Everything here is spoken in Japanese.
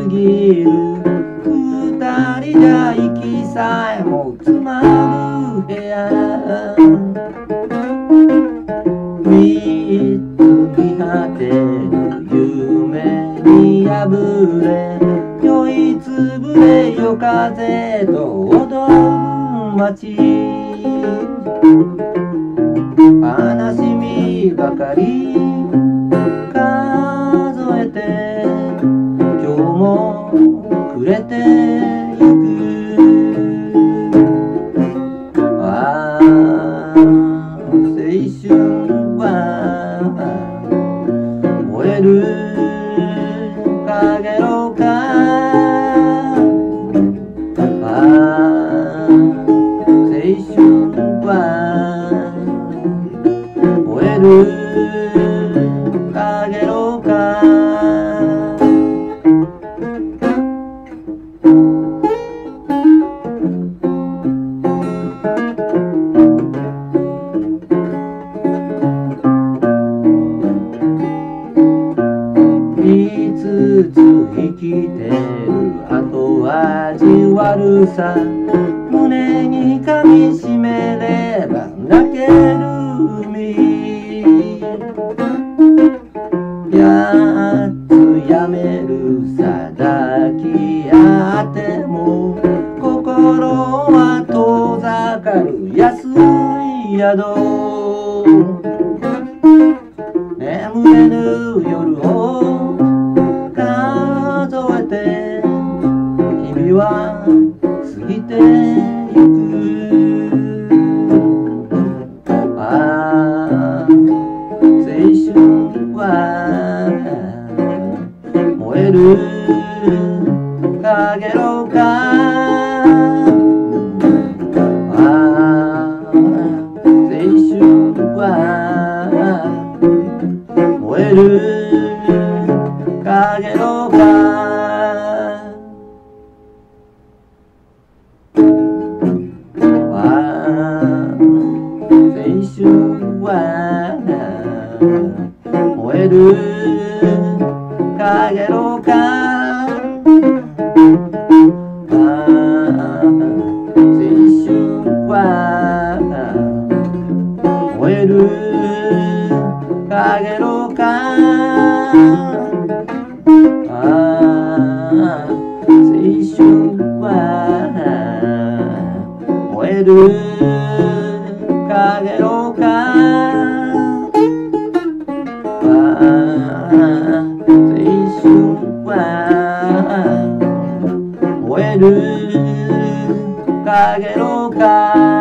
ぎる二人じゃ息さえもつまる部屋見果てる夢に破れ酔いつぶれ夜風と踊る街悲しみばかり数えて今日も暮れてゆくああ青春は燃えるかげろうかああ青春は燃えるかげろうか見つつ生きてる後味悪さ胸に噛みしめれば泣ける海やっとやめるさ抱き合っても心は遠ざかる安い宿眠れぬ夜を数えて日々は過ぎてゆくああ青春は燃えるかげろうかああ青春は燃えるかげろうか青春は燃えるかげろうか青春は燃えるかげろうか青春は燃えるかげろうか青春は燃えるかげろうか